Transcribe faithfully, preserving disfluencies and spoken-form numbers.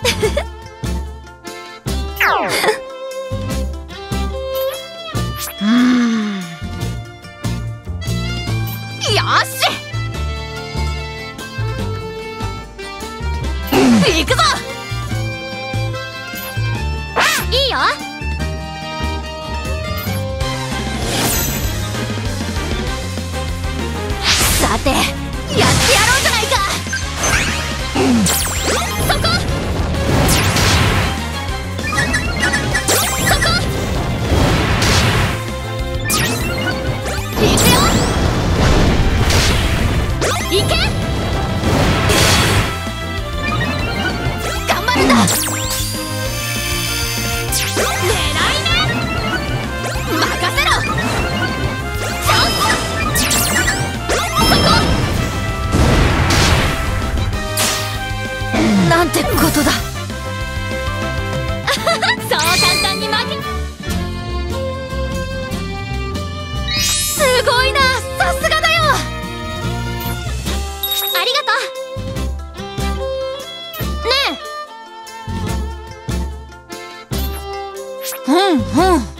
うんよし行くぞいいよさてやってやろうじゃないか、うん、そこそこいくよいけ頑張るんだ狙いね任せろチャンスそこなんてことだそう簡単に負けすごいなさすがだよありがとうねえうんうん